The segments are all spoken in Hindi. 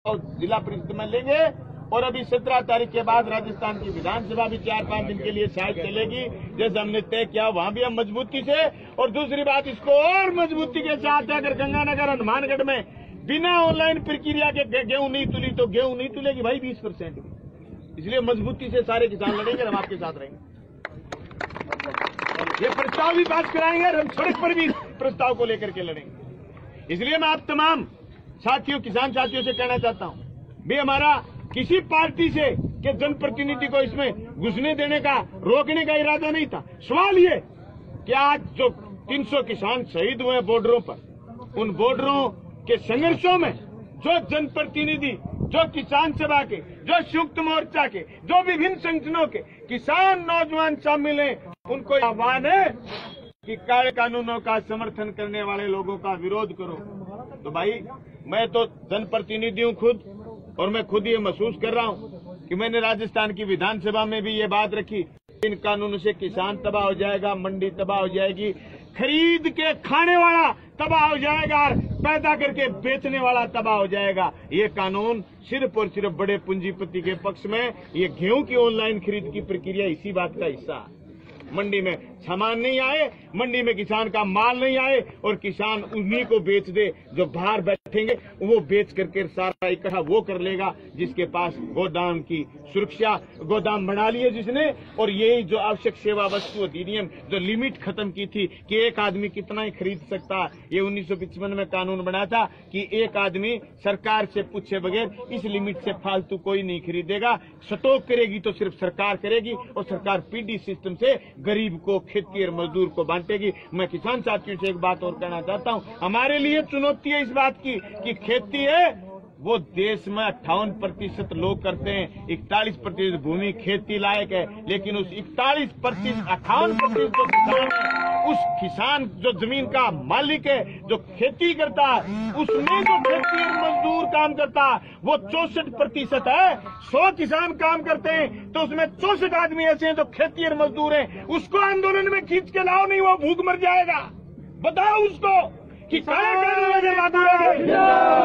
जिला परिषद में लेंगे और अभी 17 तारीख के बाद राजस्थान की विधानसभा भी 4-5 दिन के लिए शायद चलेगी, जैसे हमने तय किया वहां भी हम मजबूती से। और दूसरी बात, इसको और मजबूती के साथ अगर गंगानगर हनुमानगढ़ में बिना ऑनलाइन प्रक्रिया के गेहूं नहीं तुली तो गेहूं नहीं तुलेगी भाई 20% की। इसलिए मजबूती से सारे किसान लड़ेंगे, हम आपके साथ रहेंगे। ये प्रस्ताव भी पास कराएंगे और हम सड़क पर भी प्रस्ताव को लेकर के लड़ेंगे। इसलिए मैं आप तमाम साथियों, किसान साथियों से कहना चाहता हूं, भी हमारा किसी पार्टी से के जनप्रतिनिधि को इसमें घुसने देने का, रोकने का इरादा नहीं था। सवाल ये कि आज जो 300 किसान शहीद हुए बॉर्डरों पर, उन बॉर्डरों के संघर्षों में जो जनप्रतिनिधि, जो किसान सभा के, जो संयुक्त मोर्चा के, जो विभिन्न संगठनों के किसान नौजवान शामिल हैं, उनको आह्वान है कि काले कानूनों का समर्थन करने वाले लोगों का विरोध करो। तो भाई मैं तो जनप्रतिनिधि हूं खुद, और मैं खुद ये महसूस कर रहा हूं कि मैंने राजस्थान की विधानसभा में भी ये बात रखी, इन कानूनों से किसान तबाह हो जाएगा, मंडी तबाह हो जाएगी, खरीद के खाने वाला तबाह हो जाएगा और पैदा करके बेचने वाला तबाह हो जाएगा। ये कानून सिर्फ और सिर्फ बड़े पूंजीपति के पक्ष में। ये गेहूं की ऑनलाइन खरीद की प्रक्रिया इसी बात का हिस्सा है। मंडी में सामान नहीं आए, मंडी में किसान का माल नहीं आए और किसान उन्हीं को बेच दे जो बाहर बैठेंगे, वो बेच करके सारा इकट्ठा वो कर लेगा जिसके पास गोदाम की सुरक्षा, गोदाम बना लिए जिसने। और यही जो आवश्यक सेवा वस्तु अधिनियम जो लिमिट खत्म की थी कि एक आदमी कितना ही खरीद सकता, ये 1955 में कानून बना था कि एक आदमी सरकार से पूछे बगैर इस लिमिट से फालतू कोई नहीं खरीदेगा। स्टॉक करेगी तो सिर्फ सरकार करेगी और सरकार पीडी सिस्टम से गरीब को, खेती और मजदूर को बांटेगी। मैं किसान साथियों से एक बात और कहना चाहता हूं, हमारे लिए चुनौती है इस बात की कि खेती है वो देश में 58% लोग करते हैं, 41% भूमि खेती लायक है, लेकिन उस 58% जो किसान है, उस किसान जो जमीन का मालिक है, जो खेती करता है, उसमें जो खेती और मजदूर काम करता है वो 64% है। 100 किसान काम करते हैं तो उसमें 64 आदमी ऐसे हैं जो खेती और मजदूर हैं। उसको आंदोलन में खींच के लाओ, नहीं वो भूख मर जाएगा। बताओ उसको कि काला कानून अगर लागू रह गया,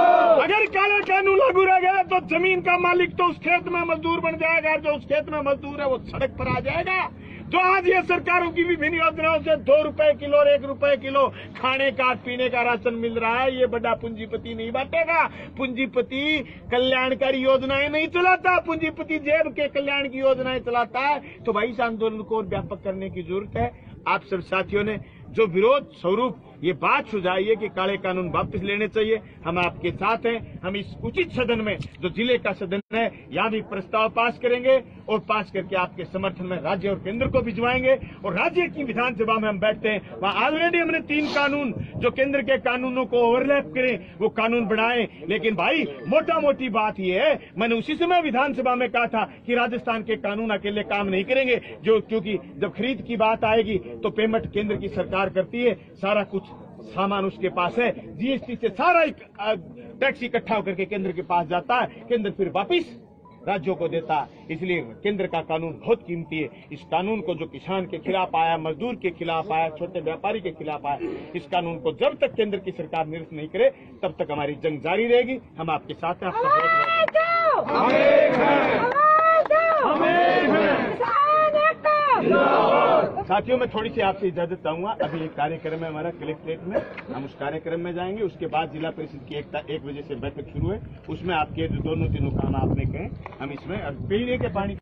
अगर काला कानून लागू रह गया तो जमीन का मालिक तो उस खेत में मजदूर बन जाएगा, जो उस खेत में मजदूर है वो सड़क पर आ जाएगा। तो आज ये सरकारों की विभिन्न योजनाओं से 2 रुपए किलो और 1 रुपए किलो खाने का, पीने का राशन मिल रहा है, ये बड़ा पूंजीपति नहीं बांटेगा। पूंजीपति कल्याणकारी योजनाएं नहीं चलाता, पूंजीपति जेब के कल्याण की योजनाएं चलाता है। तो भाई इस आंदोलन को और व्यापक करने की जरूरत है। आप सब साथियों ने जो विरोध स्वरूप ये बात सुझाई है कि काले कानून वापस लेने चाहिए, हम आपके साथ हैं। हम इस उचित सदन में, जो जिले का सदन है, यहाँ भी प्रस्ताव पास करेंगे और पास करके आपके समर्थन में राज्य और केंद्र को भिजवाएंगे। और राज्य की विधानसभा में हम बैठते हैं, वहां ऑलरेडी हमने 3 कानून जो केंद्र के कानूनों को ओवरलैप करें वो कानून बनाए। लेकिन भाई मोटा मोटी बात यह है, मैंने उसी समय विधानसभा में कहा था कि राजस्थान के कानून अकेले काम नहीं करेंगे, जो क्योंकि जब खरीद की बात आएगी तो पेमेंट केंद्र की सरकार करती है, सारा कुछ सामान उसके पास है, जीएसटी से सारा टैक्स इकट्ठा होकर के केंद्र के पास जाता है, केंद्र फिर वापिस राज्यों को देता है। इसलिए केंद्र का कानून बहुत कीमती है। इस कानून को जो किसान के खिलाफ आया, मजदूर के खिलाफ आया, छोटे व्यापारी के खिलाफ आया, इस कानून को जब तक केंद्र की सरकार निरस्त नहीं करे तब तक हमारी जंग जारी रहेगी। हम आपके साथ हैं। साथियों, मैं थोड़ी सी आपसे इजाजत चाहूंगा। अभी एक कार्यक्रम है हमारा कलेक्ट्रेट में, हम उस कार्यक्रम में जाएंगे। उसके बाद जिला परिषद की 1 बजे से बैठक शुरू है, उसमें आपके जो दोनों काम आपने कहे, हम इसमें पीने के पानी